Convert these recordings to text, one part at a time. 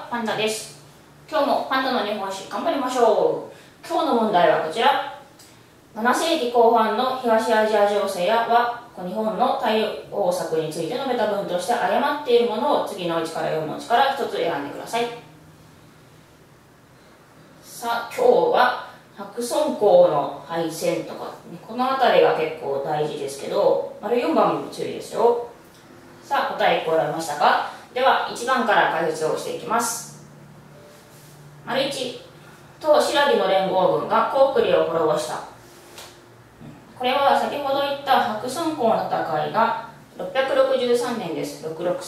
は、パンダです。今日もパンダの日本史頑張りましょう。今日の問題はこちら。7世紀後半の東アジア情勢や日本の対応策について述べた文として誤っているものを次の1から4のうちから1つ選んでください。さあ、今日は白村江の敗戦とか、この辺りが結構大事ですけど、4番も注意ですよ。さあ、答え1個選びましたか？では、1番から解説をしていきます。1、唐新羅の連合軍が高句麗を滅ぼした。これは先ほど言った白村江の戦いが663年です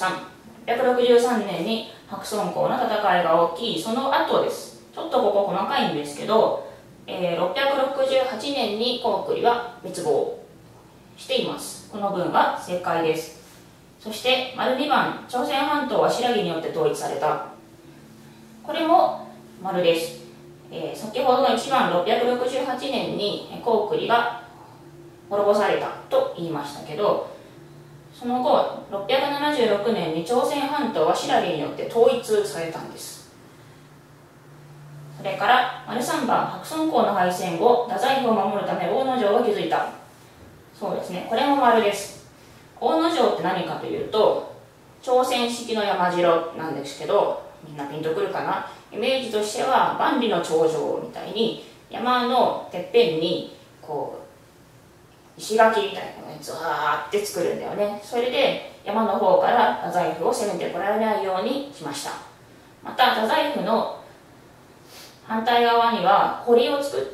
。663年に白村江の戦いが起き、その後です。ちょっとここ細かいんですけど、668年に高句麗は滅亡しています。この文が正解です。そして2番、朝鮮半島は新羅によって統一された。これも丸です。先ほどの1番668年に高句麗が滅ぼされたと言いましたけど、その後676年に朝鮮半島は新羅によって統一されたんです。それから3番、白村江の敗戦後、太宰府を守るため大野城を築いた。そうですね、これも丸です。大野城って何かというと、朝鮮式の山城なんですけど、みんなピンとくるかな。イメージとしては万里の長城みたいに山のてっぺんにこう石垣みたいなのをずーって作るんだよね。それで山の方から太宰府を攻めてこられないようにしました。また太宰府の反対側には堀を作って、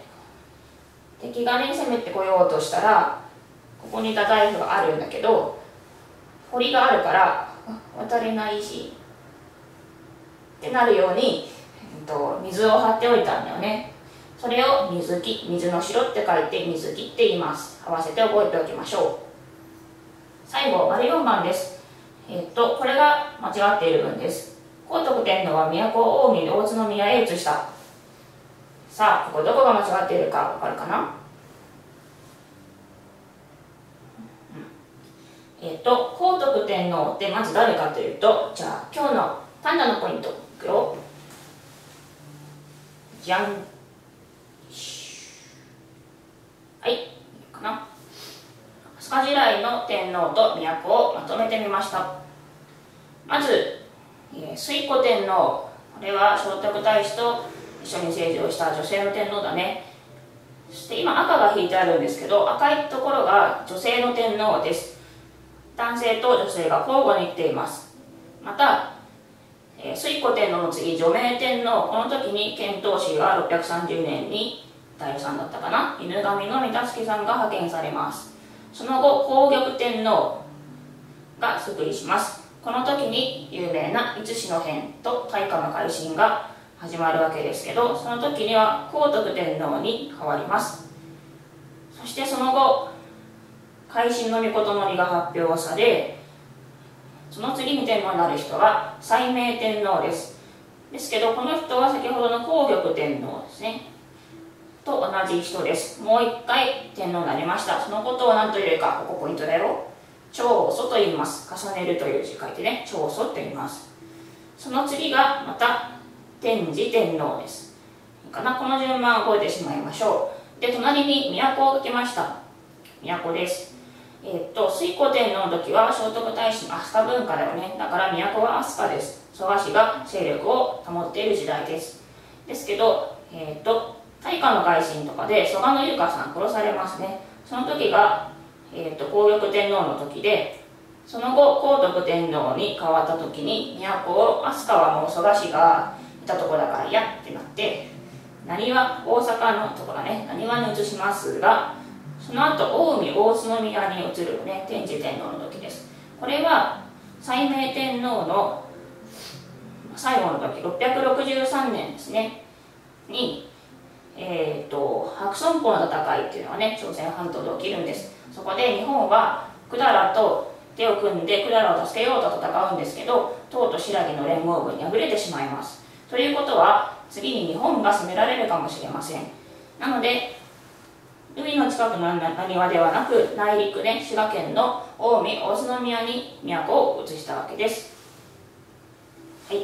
敵がね攻めてこようとしたらここに太宰府があるんだけど、堀があるから渡れないしってなるように、水を張っておいたんだよね。それを水木、水の城って書いて水木って言います。合わせて覚えておきましょう。最後、4番です。これが間違っている文です。皇徳天皇は都を近江大津宮へ移した。さあ、ここどこが間違っているかわかるかな？皇徳天皇ってまず誰かというと、じゃあ今日のパンダのポイントいくよ。じゃん。はい、いいかな。飛鳥時代の天皇と都をまとめてみました。まず、推古天皇、これは聖徳太子と一緒に政治をした女性の天皇だね。そして今赤が引いてあるんですけど、赤いところが女性の天皇です。男性と女性が交互に来ています。また、推古天皇の次、除名天皇、この時に遣唐使が630年に第3だったかな、犬神の三田助さんが派遣されます。その後、皇玉天皇が即位します。この時に有名な五支の変と大化の改新が始まるわけですけど、その時には皇徳天皇に変わります。そしてその後、改新の御事のりが発表され、その次に天皇になる人は斉明天皇です。ですけど、この人は先ほどの皇玉天皇ですねと同じ人です。もう一回天皇になりました。そのことを何というか、ここポイントだよ。長祖と言います。重ねるという字書いてね、長祖と言います。その次がまた天智天皇です。いいかな、この順番を覚えてしまいましょう。で、隣に都を書きました。都です。推古天皇の時は聖徳太子の飛鳥文化だよね。だから都は飛鳥です。蘇我氏が勢力を保っている時代です。ですけど、大化の改新とかで蘇我由香さん殺されますね。その時が、皇玉天皇の時で、その後皇徳天皇に変わった時に都を飛鳥はもう蘇我氏がいたとこだから嫌ってなって、浪速、大阪のところね、浪速に移しますが、その後近江大津宮に移るね、天智天皇の時です。これは斉明天皇の最後の時、663年ですねに、白村江の戦いっていうのがね、朝鮮半島で起きるんです。そこで日本は百済と手を組んで百済を助けようと戦うんですけど、唐と新羅の連合軍に敗れてしまいます。ということは次に日本が攻められるかもしれません。なので海の近くの浪速ではなく、内陸ね、滋賀県の近江大津宮に都を移したわけです。はい。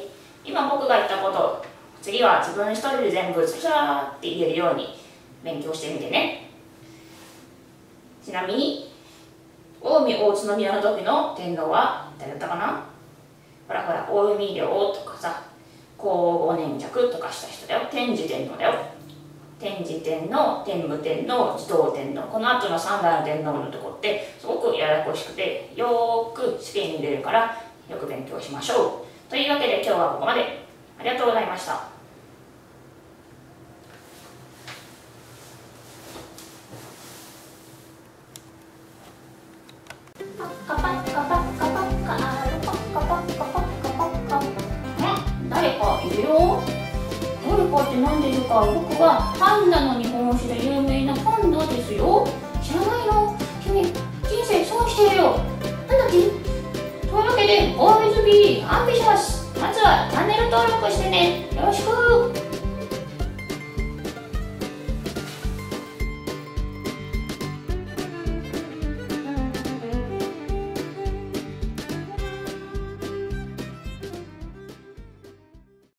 今僕が言ったこと、次は自分一人で全部スラーって言えるように勉強してみてね。ちなみに近江大津宮の時の天皇は誰だったかな。ほらほら、近江領とかさ、皇后粘着とかした人だよ。天智天皇だよ。天智天皇、天武天皇、持統天皇、この後の3代の天皇のとこってすごくややこしくて、よーく試験に出るからよく勉強しましょう。というわけで今日はここまで。ありがとうございました。誰かいるよ。誰かって何でしょうか。僕はパンダの日本史で有名なパンダですよ。知らないの？君、人生損してるよ。なんだって？というわけで、Always be ambitious。まずはチャンネル登録してね。